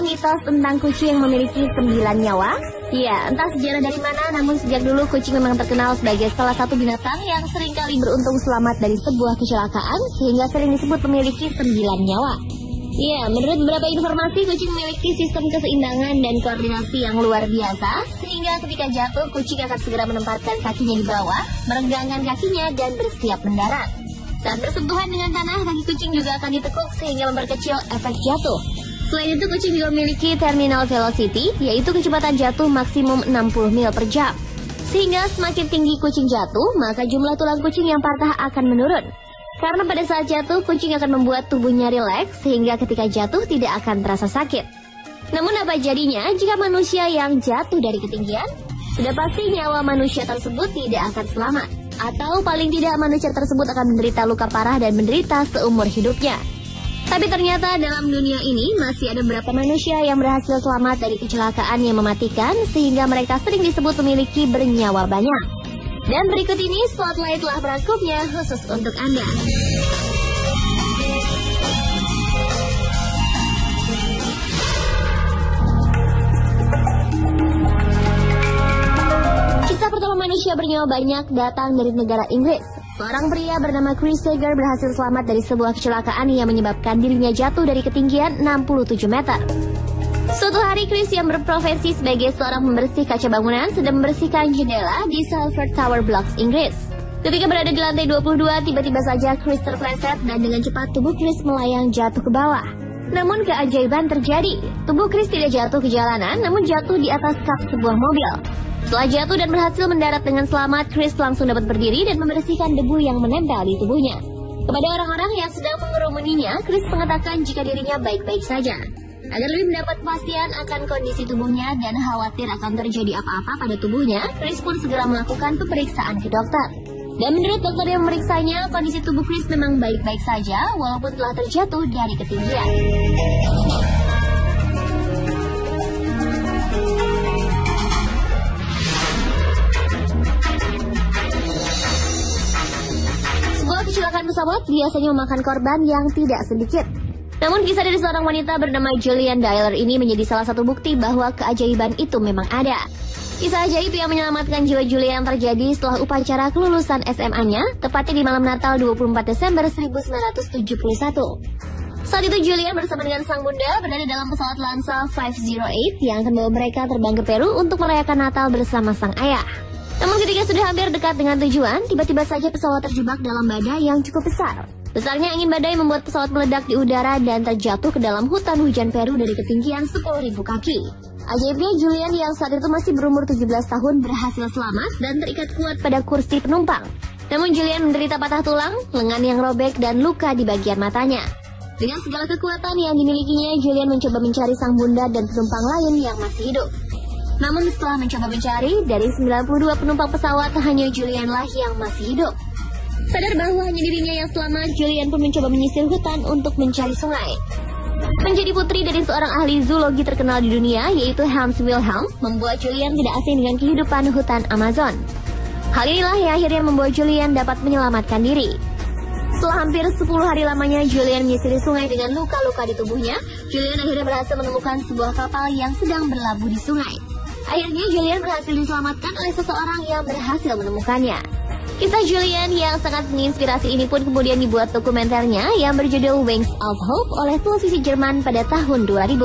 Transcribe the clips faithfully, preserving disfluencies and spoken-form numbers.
sebuah mitos tentang kucing yang memiliki sembilan nyawa? Ya, entah sejarah dari mana, namun sejak dulu kucing memang terkenal sebagai salah satu binatang yang seringkali beruntung selamat dari sebuah kecelakaan, sehingga sering disebut memiliki sembilan nyawa. Ya, menurut beberapa informasi, kucing memiliki sistem keseimbangan dan koordinasi yang luar biasa, sehingga ketika jatuh, kucing akan segera menempatkan kakinya di bawah, merenggangkan kakinya, dan bersiap mendarat. Saat bersentuhan dengan tanah, kaki kucing juga akan ditekuk sehingga memperkecil efek jatuh. Selain itu, kucing juga memiliki terminal velocity, yaitu kecepatan jatuh maksimum enam puluh mil per jam. Sehingga semakin tinggi kucing jatuh, maka jumlah tulang kucing yang patah akan menurun. Karena pada saat jatuh, kucing akan membuat tubuhnya rileks, sehingga ketika jatuh tidak akan terasa sakit. Namun apa jadinya jika manusia yang jatuh dari ketinggian? Sudah pasti nyawa manusia tersebut tidak akan selamat. Atau paling tidak manusia tersebut akan menderita luka parah dan menderita seumur hidupnya. Tapi ternyata dalam dunia ini masih ada beberapa manusia yang berhasil selamat dari kecelakaan yang mematikan, sehingga mereka sering disebut memiliki bernyawa banyak. Dan berikut ini Spotlight telah merangkumnya khusus untuk Anda. Kisah pertama manusia bernyawa banyak datang dari negara Inggris. Seorang pria bernama Chris Sager berhasil selamat dari sebuah kecelakaan yang menyebabkan dirinya jatuh dari ketinggian enam puluh tujuh meter. Suatu hari, Chris yang berprofesi sebagai seorang pembersih kaca bangunan sedang membersihkan jendela di Salford Tower Blocks, Inggris. Ketika berada di lantai dua puluh dua, tiba-tiba saja Chris terpleset dan dengan cepat tubuh Chris melayang jatuh ke bawah. Namun keajaiban terjadi. Tubuh Chris tidak jatuh ke jalanan, namun jatuh di atas kap sebuah mobil. Setelah jatuh dan berhasil mendarat dengan selamat, Chris langsung dapat berdiri dan membersihkan debu yang menempel di tubuhnya. Kepada orang-orang yang sedang mengerumuninya, Chris mengatakan jika dirinya baik-baik saja. Agar lebih mendapat kepastian akan kondisi tubuhnya dan khawatir akan terjadi apa-apa pada tubuhnya, Chris pun segera melakukan pemeriksaan ke dokter. Dan menurut dokter yang memeriksanya, kondisi tubuh Chris memang baik-baik saja walaupun telah terjatuh dari ketinggian. Kecelakaan pesawat biasanya memakan korban yang tidak sedikit. Namun kisah dari seorang wanita bernama Julian Dyer ini menjadi salah satu bukti bahwa keajaiban itu memang ada. Kisah ajaib yang menyelamatkan jiwa Julian terjadi setelah upacara kelulusan S M A-nya, tepatnya di malam Natal dua puluh empat Desember seribu sembilan ratus tujuh puluh satu. Saat itu Julian bersama dengan sang bunda berada dalam pesawat Lanza lima nol delapan yang akan membawa mereka terbang ke Peru untuk merayakan Natal bersama sang ayah. Namun ketika sudah hampir dekat dengan tujuan, tiba-tiba saja pesawat terjebak dalam badai yang cukup besar. Besarnya angin badai membuat pesawat meledak di udara dan terjatuh ke dalam hutan hujan Peru dari ketinggian sepuluh ribu kaki. Ajaibnya, Julian yang saat itu masih berumur tujuh belas tahun berhasil selamat dan terikat kuat pada kursi penumpang. Namun Julian menderita patah tulang, lengan yang robek, dan luka di bagian matanya. Dengan segala kekuatan yang dimilikinya, Julian mencoba mencari sang bunda dan penumpang lain yang masih hidup. Namun setelah mencoba mencari, dari sembilan puluh dua penumpang pesawat, hanya Julianlah yang masih hidup. Sadar bahwa hanya dirinya yang selamat, Julian pun mencoba menyisir hutan untuk mencari sungai. Menjadi putri dari seorang ahli zoologi terkenal di dunia, yaitu Hans Wilhelm, membuat Julian tidak asing dengan kehidupan hutan Amazon. Hal inilah yang akhirnya membuat Julian dapat menyelamatkan diri. Setelah hampir sepuluh hari lamanya Julian menyisiri sungai dengan luka-luka di tubuhnya, Julian akhirnya berhasil menemukan sebuah kapal yang sedang berlabuh di sungai. Akhirnya Julian berhasil diselamatkan oleh seseorang yang berhasil menemukannya. Kisah Julian yang sangat menginspirasi ini pun kemudian dibuat dokumenternya yang berjudul Wings of Hope oleh televisi Jerman pada tahun dua ribu.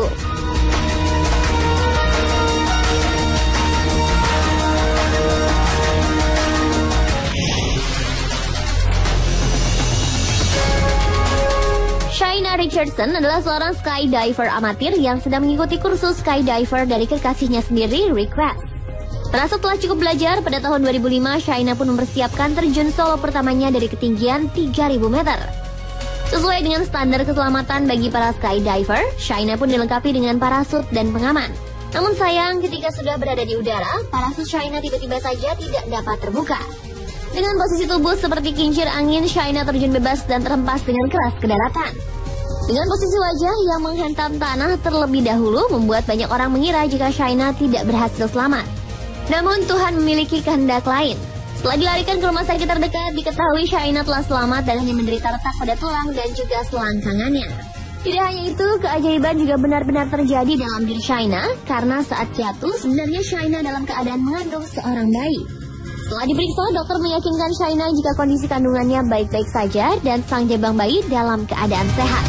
Shaina Richardson adalah seorang skydiver amatir yang sedang mengikuti kursus skydiver dari kekasihnya sendiri, Rick West. Terasa telah cukup belajar, pada tahun dua ribu lima, Shaina pun mempersiapkan terjun solo pertamanya dari ketinggian tiga ribu meter. Sesuai dengan standar keselamatan bagi para skydiver, Shaina pun dilengkapi dengan parasut dan pengaman. Namun sayang, ketika sudah berada di udara, parasut Shaina tiba-tiba saja tidak dapat terbuka. Dengan posisi tubuh seperti kincir angin, Shaina terjun bebas dan terhempas dengan keras ke daratan. Dengan posisi wajah yang menghantam tanah terlebih dahulu, membuat banyak orang mengira jika Shaina tidak berhasil selamat. Namun Tuhan memiliki kehendak lain. Setelah dilarikan ke rumah sakit terdekat, diketahui Shaina telah selamat dan hanya menderita retak pada tulang dan juga selangkangannya. Tidak hanya itu, keajaiban juga benar-benar terjadi dalam diri Shaina karena saat jatuh sebenarnya Shaina dalam keadaan mengandung seorang bayi. Setelah diperiksa, dokter meyakinkan Shaina jika kondisi kandungannya baik-baik saja dan sang jabang bayi dalam keadaan sehat.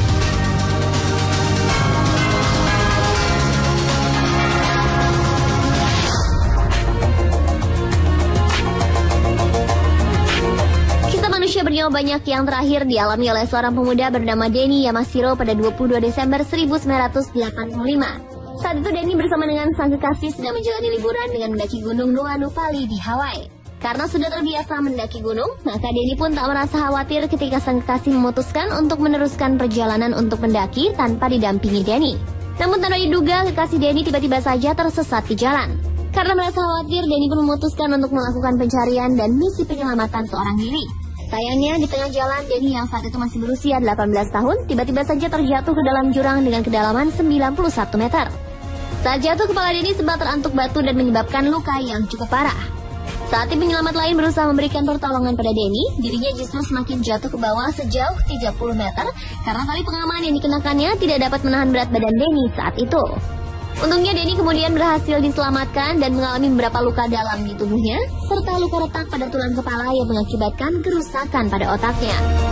Bernyawa banyak yang terakhir dialami oleh seorang pemuda bernama Denny Yamashiro pada dua puluh dua Desember seribu sembilan ratus delapan puluh lima. Saat itu Denny bersama dengan sang kekasih sedang menjalani liburan dengan mendaki gunung Nuanupali di Hawaii. Karena sudah terbiasa mendaki gunung, maka Denny pun tak merasa khawatir ketika sang kekasih memutuskan untuk meneruskan perjalanan untuk mendaki tanpa didampingi Denny. Namun tanpa diduga, kekasih Denny tiba-tiba saja tersesat di jalan. Karena merasa khawatir, Denny pun memutuskan untuk melakukan pencarian dan misi penyelamatan seorang diri. Sayangnya di tengah jalan, Denny yang saat itu masih berusia delapan belas tahun tiba-tiba saja terjatuh ke dalam jurang dengan kedalaman sembilan puluh satu meter. Saat jatuh, kepala Denny sempat terantuk batu dan menyebabkan luka yang cukup parah. Saat tim penyelamat lain berusaha memberikan pertolongan pada Denny, dirinya justru semakin jatuh ke bawah sejauh tiga puluh meter karena tali pengaman yang dikenakannya tidak dapat menahan berat badan Denny saat itu. Untungnya Denny kemudian berhasil diselamatkan dan mengalami beberapa luka dalam di tubuhnya, serta luka retak pada tulang kepala yang mengakibatkan kerusakan pada otaknya.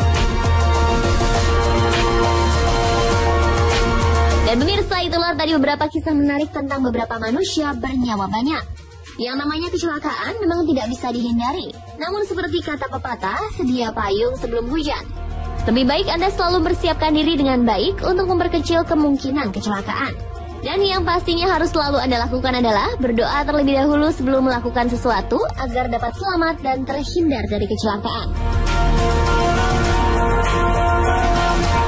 Dan pemirsa, itulah tadi beberapa kisah menarik tentang beberapa manusia bernyawa banyak. Yang namanya kecelakaan memang tidak bisa dihindari. Namun seperti kata pepatah, sedia payung sebelum hujan. Lebih baik Anda selalu bersiapkan diri dengan baik untuk memperkecil kemungkinan kecelakaan. Dan yang pastinya harus selalu Anda lakukan adalah berdoa terlebih dahulu sebelum melakukan sesuatu agar dapat selamat dan terhindar dari kecelakaan.